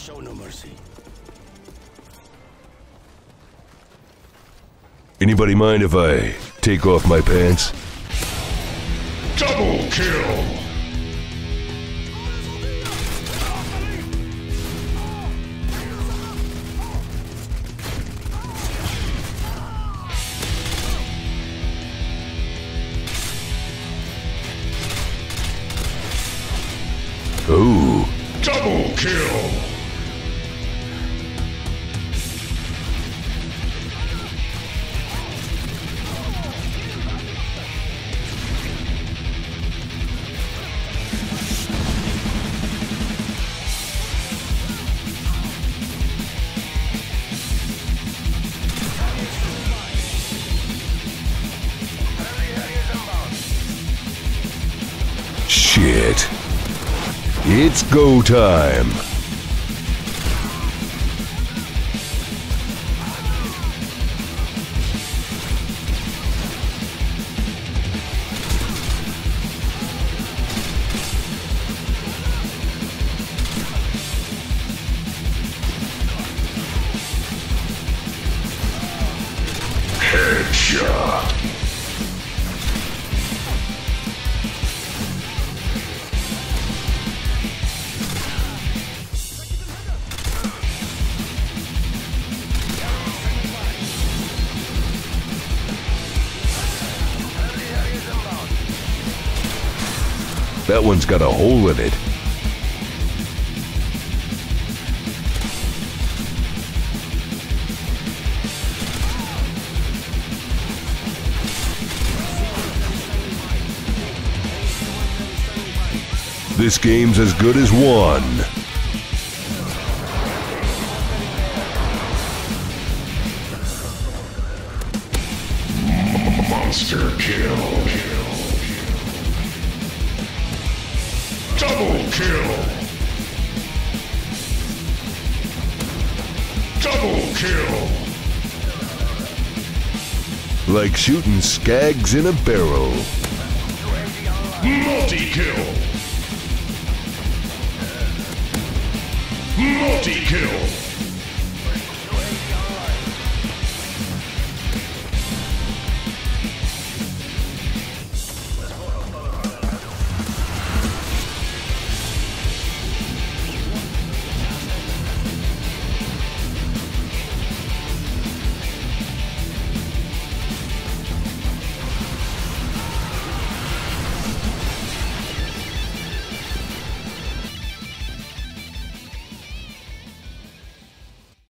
Show no mercy. Anybody mind if I take off my pants? Double kill! Ooh. Double kill! Shit. It's go time. Headshot. That one's got a hole in it. This game's as good as one. Monster kill. Double kill! Double kill! Like shooting skags in a barrel. Multi-kill! Multi-kill!